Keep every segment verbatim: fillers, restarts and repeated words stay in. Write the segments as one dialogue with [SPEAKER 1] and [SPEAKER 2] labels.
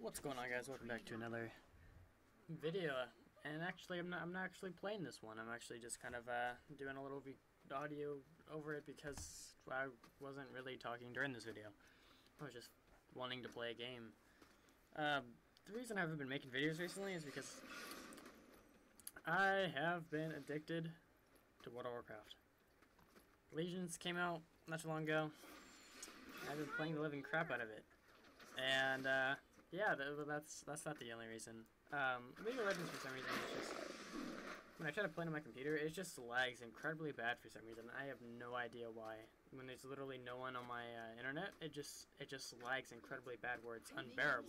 [SPEAKER 1] What's going on, guys? Welcome back to another video. And actually, I'm not. I'm not actually playing this one. I'm actually just kind of uh, doing a little audio over it because I wasn't really talking during this video. I was just wanting to play a game. Um, the reason I haven't been making videos recently is because I have been addicted to World of Warcraft. Legions came out not too long ago. I've been playing the living crap out of it, and uh, yeah, th that's that's not the only reason. Um, League of Legends, for some reason, it's just when I try to play on my computer, it just lags incredibly bad for some reason. I have no idea why. When there's literally no one on my uh, internet, it just it just lags incredibly bad, where it's unbearable.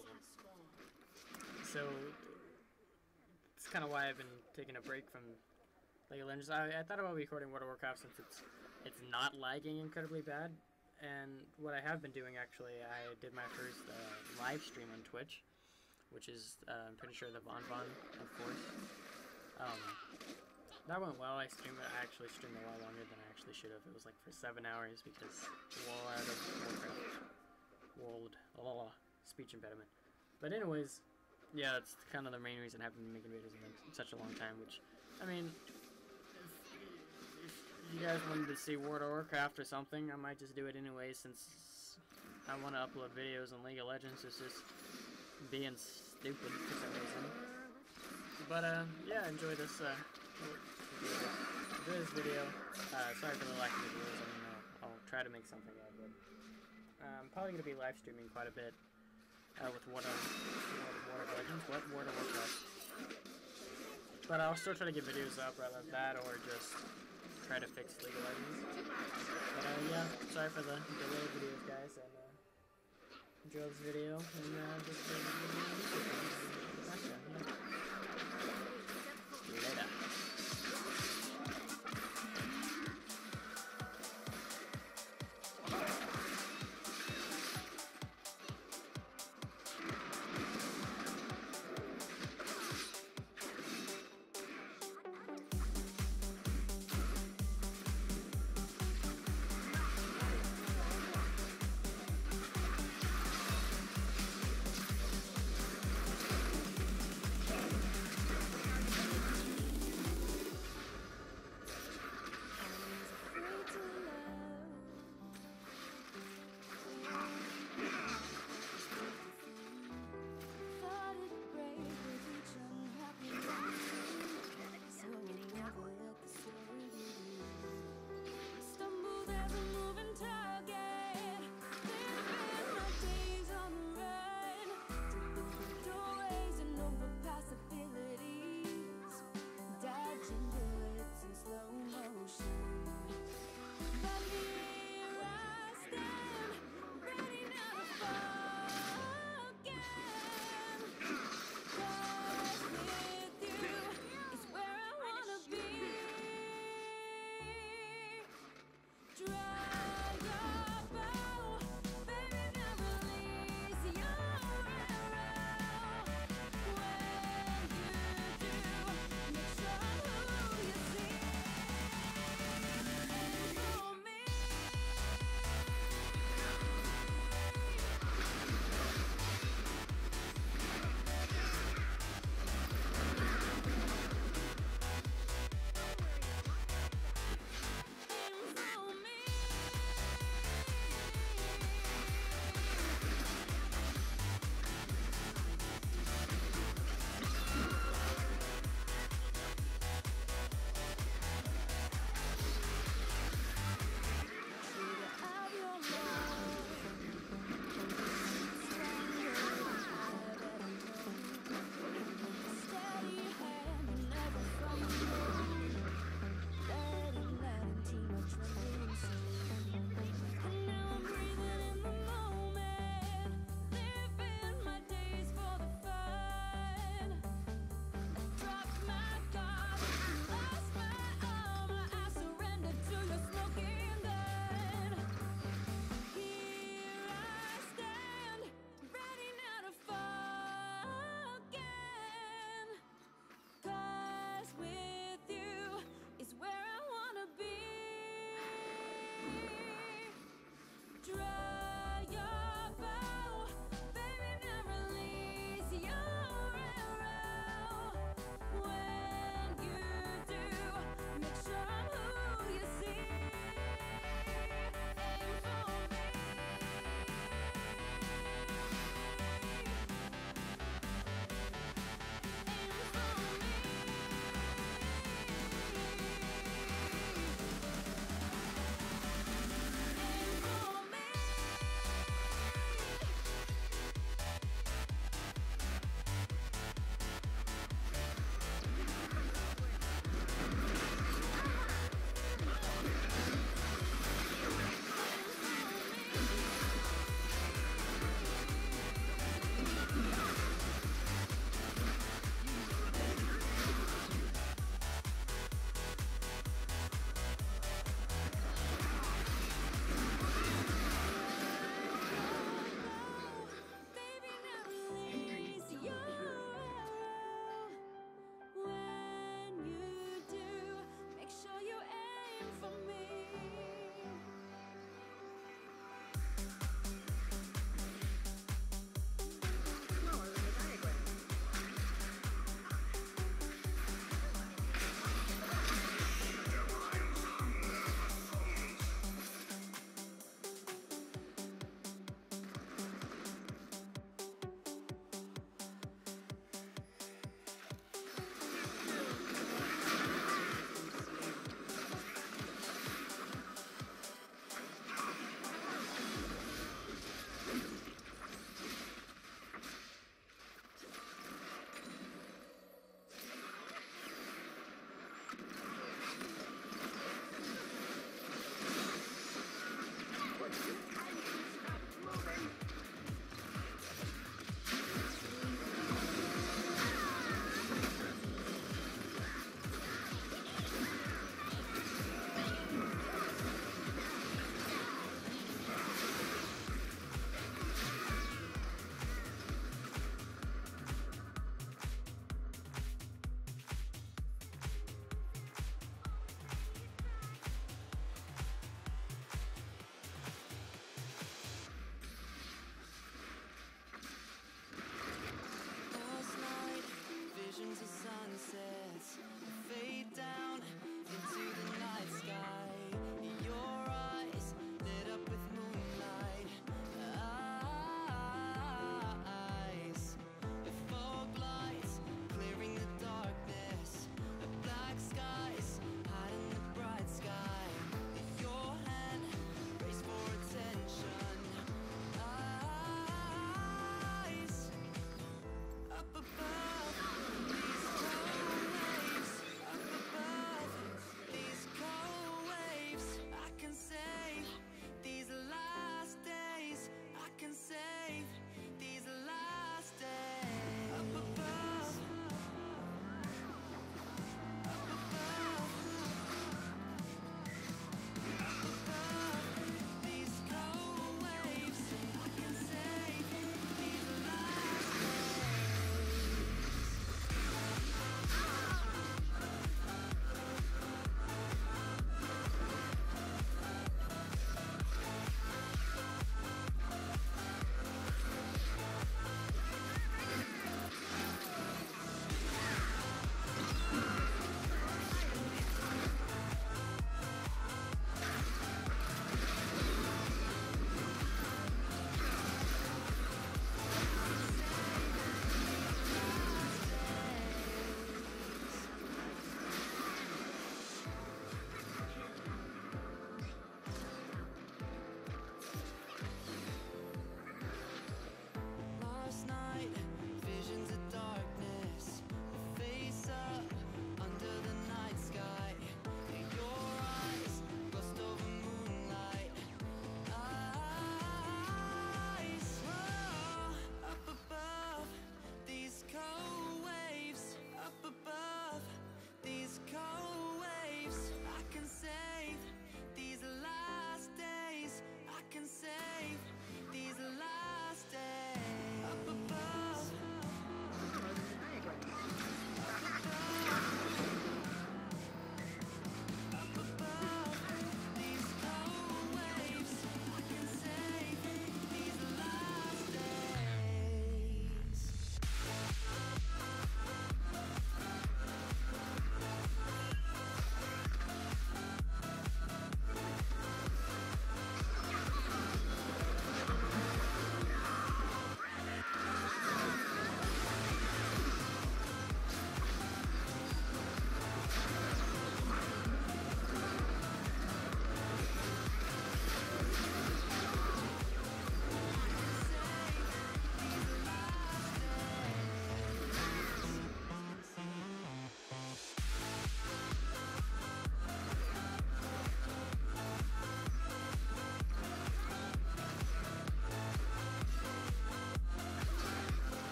[SPEAKER 1] So it's kind of why I've been taking a break from League of Legends. I, I thought about recording World of Warcraft since it's it's not lagging incredibly bad. And what I have been doing, actually, I did my first uh, live stream on Twitch, which is, uh, I'm pretty sure the Von Von, of course. Um, that went well. I streamed. I actually streamed a lot longer than I actually should have. It was like for seven hours because World of Warcraft, World, oh, speech impediment. But anyways, yeah, that's kind of the main reason I haven't been making videos in such a long time. Which, I mean, if you guys wanted to see World of Warcraft or something, I might just do it anyway, since I want to upload videos on League of Legends. It's just being stupid for some reason. But uh, yeah, enjoy this. Uh, enjoy this video. Uh, sorry for the lack of videos. I mean, I'll, I'll try to make something out of it. Uh, I'm probably gonna be live streaming quite a bit uh, with World of, World of Legends. What World of Warcraft? But I'll still try to get videos up, rather than that, or just try to fix League of Legends. But uh, yeah, sorry for the delayed videos, guys, and uh, enjoy this video, and uh,